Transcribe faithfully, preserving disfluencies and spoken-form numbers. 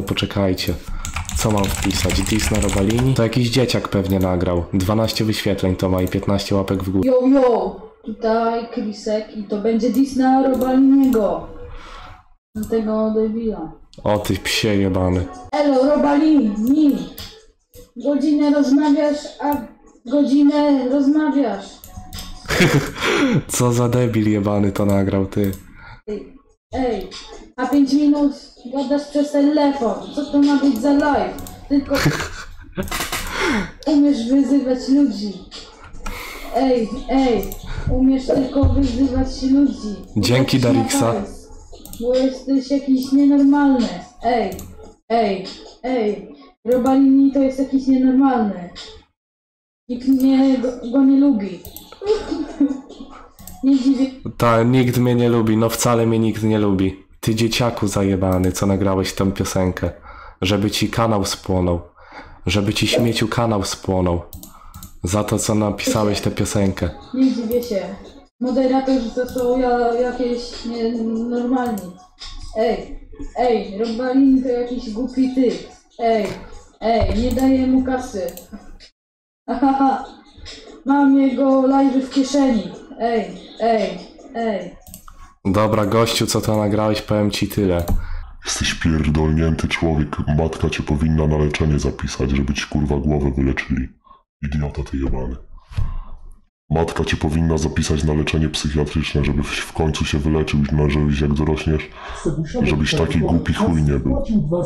poczekajcie. Co mam wpisać? Dis na Robalini? To jakiś dzieciak pewnie nagrał. dwanaście wyświetleń to ma i piętnaście łapek w górę. Yo, yo! Tutaj Krisek i to będzie dis na Robaliniego. Na tego debila. O ty psie jebany. Elo, Robalini! Godzinę rozmawiasz, a godzinę rozmawiasz. Co za debil jebany to nagrał, ty. Ej, ej, a pięć minut gadasz przez telefon. Co to ma być za live? Tylko umiesz wyzywać ludzi. Ej, ej, umiesz tylko wyzywać ludzi. Dzięki, Jesteś Darixa. na hajs, bo jesteś jakiś nienormalny. Ej, ej, ej, Robalini to jest jakiś nienormalny. Nikt mnie, go, go nie lubi. Nie dziwię. Ta, nikt mnie nie lubi, no wcale mnie nikt nie lubi. Ty dzieciaku zajebany, co nagrałeś tę piosenkę. Żeby ci kanał spłonął. Żeby ci śmieciu kanał spłonął. Za to, co napisałeś tę piosenkę. Nie dziwię się. Moderatorzy to są ja, jakieś nienormalni. Ej, ej, Robalini to jakiś głupi typ. Ej, ej, nie daję mu kasy. Ahaha, mam jego live w kieszeni. Ej, ej, ej. Dobra, gościu, co to nagrałeś, powiem ci tyle. Jesteś pierdolnięty człowiek. Matka cię powinna na leczenie zapisać, żeby ci kurwa głowę wyleczyli. Idiota ty jebany. Matka cię powinna zapisać na leczenie psychiatryczne, żebyś w końcu się wyleczył, no, żebyś jak dorośniesz, żebyś taki głupi chuj nie był.